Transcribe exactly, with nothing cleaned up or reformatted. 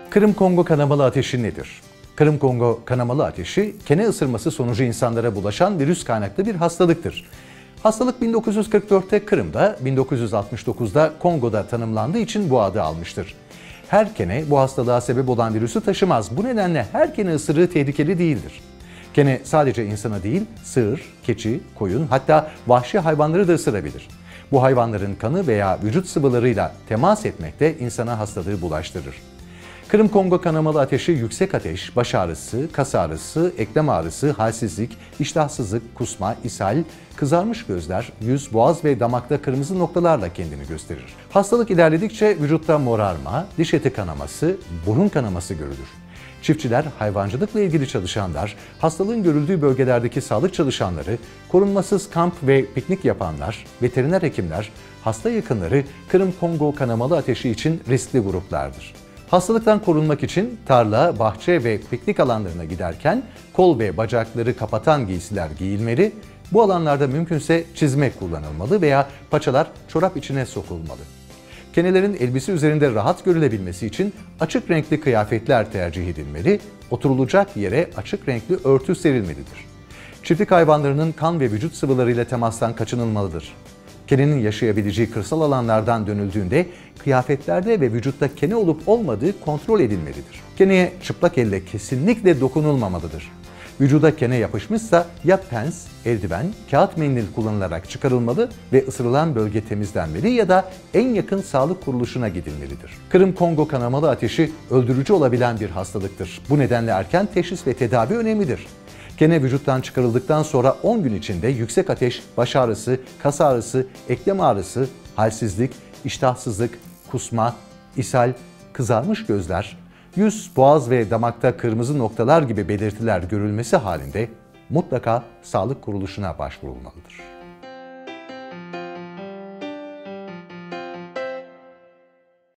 Kırım-Kongo kanamalı ateşi nedir? Kırım-Kongo kanamalı ateşi, kene ısırması sonucu insanlara bulaşan virüs kaynaklı bir hastalıktır. Hastalık bin dokuz yüz kırk dörtte Kırım'da, bin dokuz yüz altmış dokuzda Kongo'da tanımlandığı için bu adı almıştır. Her kene bu hastalığa sebep olan virüsü taşımaz. Bu nedenle her kene ısırığı tehlikeli değildir. Kene sadece insana değil, sığır, keçi, koyun, hatta vahşi hayvanları da ısırabilir. Bu hayvanların kanı veya vücut sıvılarıyla temas etmek de insana hastalığı bulaştırır. Kırım-Kongo kanamalı ateşi yüksek ateş, baş ağrısı, kas ağrısı, eklem ağrısı, halsizlik, iştahsızlık, kusma, ishal, kızarmış gözler, yüz, boğaz ve damakta kırmızı noktalarla kendini gösterir. Hastalık ilerledikçe vücutta morarma, diş eti kanaması, burun kanaması görülür. Çiftçiler, hayvancılıkla ilgili çalışanlar, hastalığın görüldüğü bölgelerdeki sağlık çalışanları, korunmasız kamp ve piknik yapanlar, veteriner hekimler, hasta yakınları Kırım-Kongo kanamalı ateşi için riskli gruplardır. Hastalıktan korunmak için tarla, bahçe ve piknik alanlarına giderken kol ve bacakları kapatan giysiler giyilmeli, bu alanlarda mümkünse çizme kullanılmalı veya paçalar çorap içine sokulmalı. Kenelerin elbise üzerinde rahat görülebilmesi için açık renkli kıyafetler tercih edilmeli, oturulacak yere açık renkli örtü serilmelidir. Çiftlik hayvanlarının kan ve vücut sıvılarıyla temastan kaçınılmalıdır. Kenenin yaşayabileceği kırsal alanlardan dönüldüğünde kıyafetlerde ve vücutta kene olup olmadığı kontrol edilmelidir. Keneye çıplak elle kesinlikle dokunulmamalıdır. Vücuda kene yapışmışsa ya pens, eldiven, kağıt mendil kullanılarak çıkarılmalı ve ısırılan bölge temizlenmeli ya da en yakın sağlık kuruluşuna gidilmelidir. Kırım-Kongo kanamalı ateşi öldürücü olabilen bir hastalıktır. Bu nedenle erken teşhis ve tedavi önemlidir. Kene vücuttan çıkarıldıktan sonra on gün içinde yüksek ateş, baş ağrısı, kas ağrısı, eklem ağrısı, halsizlik, iştahsızlık, kusma, ishal, kızarmış gözler, yüz, boğaz ve damakta kırmızı noktalar gibi belirtiler görülmesi halinde mutlaka sağlık kuruluşuna başvurulmalıdır.